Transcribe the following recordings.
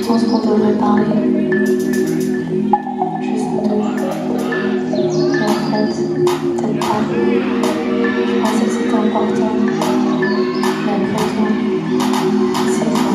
pense qu'on devrait parler. Juste nous deux. Mais en fait, peut-être pas. Je pensais que c'était important. Mais après tout, c'est toi.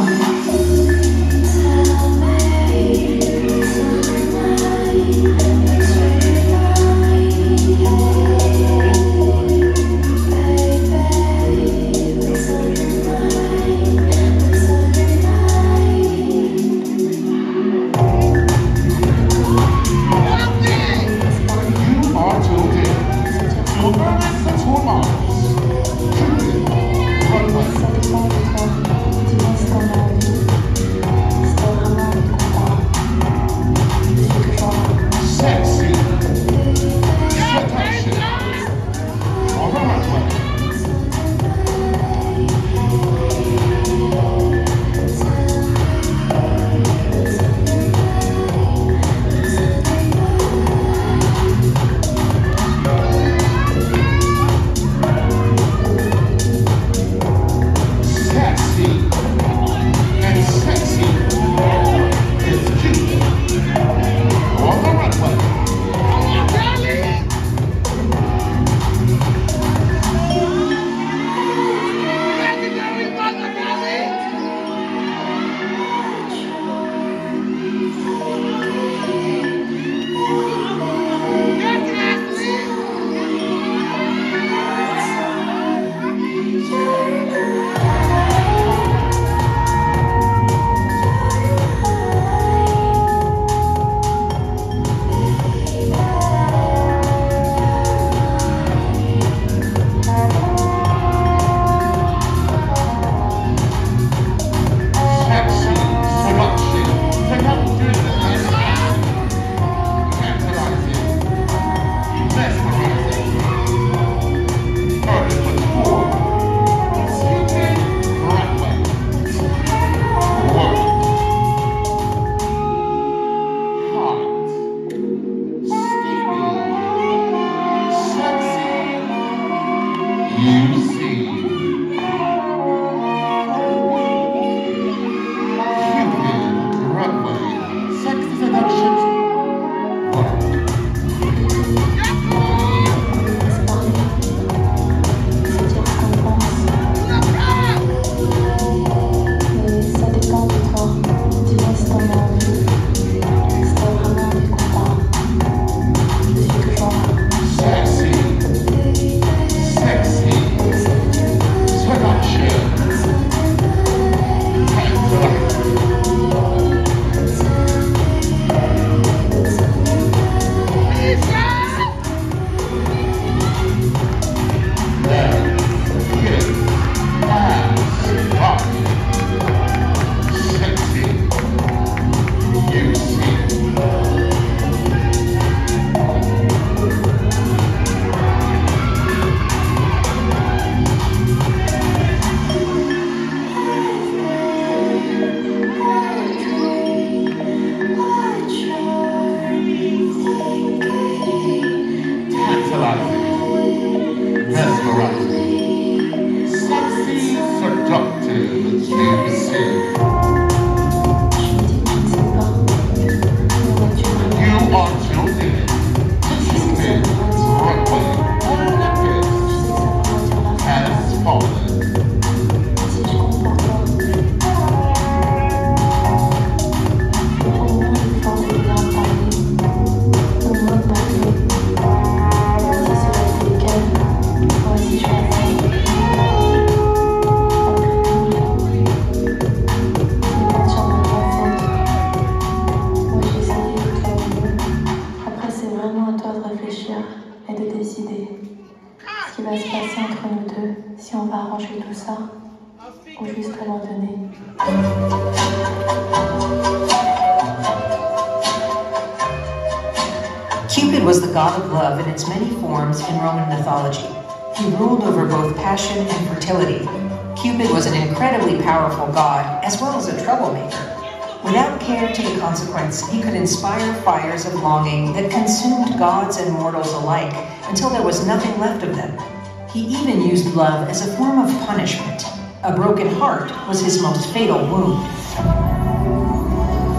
Cupid was the god of love in its many forms in Roman mythology. He ruled over both passion and fertility. Cupid was an incredibly powerful god, as well as a troublemaker. Without care to the consequence, he could inspire fires of longing that consumed gods and mortals alike until there was nothing left of them. He even used love as a form of punishment. A broken heart was his most fatal wound.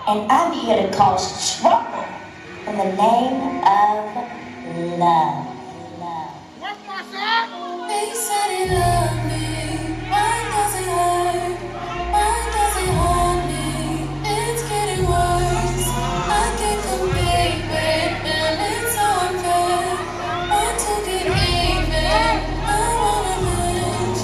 And I'm here to cause trouble in the name of love. What's my son? He said he loved me. Why does it hurt? Why does it haunt me? It's getting worse. I can't compete, baby. It's so unfair. Want to get even. I wanna lose.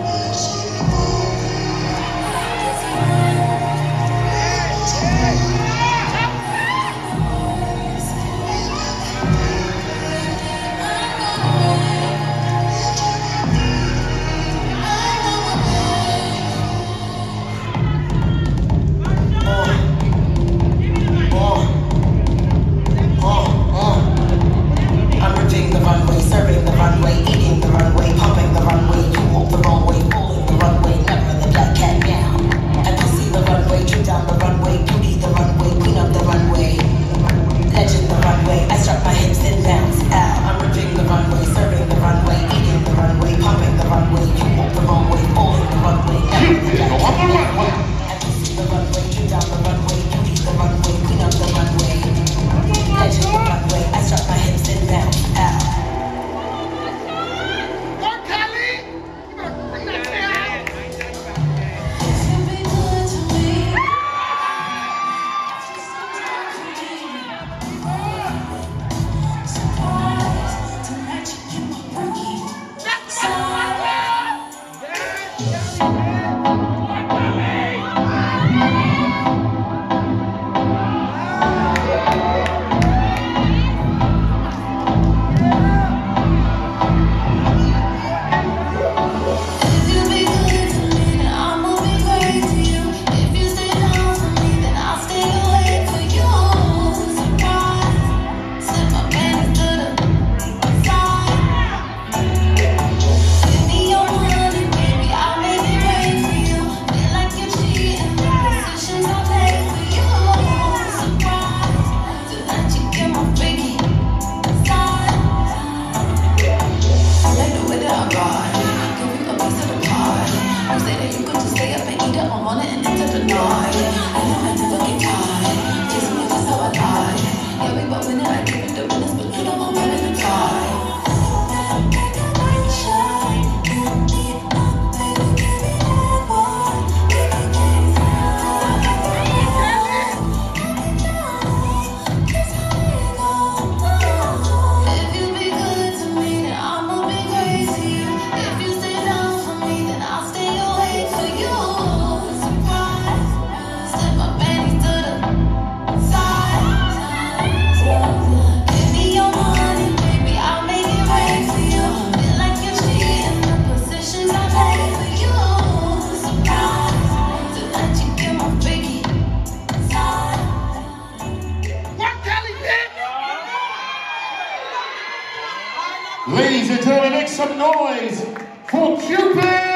I'm ripping the runway, serving the runway, eating the runway, pumping the runway. You walk the wrong way, pulling the runway, never the black cat meow. And you see the runway, trip down the runway, beauty the runway, queen of the runway, legend the runway. I strut my hips and bounce out. I'm ripping the runway, serving the runway, eating the runway, pumping the runway. You walk the wrong way, pulling the runway, never the black cat meow. And you see the runway, trip down the runway, beauty the runway, queen of the runway, legend the runway. I strut my hips and bounce out. What, Kelly? You better bring that thing out. Ladies and gentlemen, make some noise for Cupid!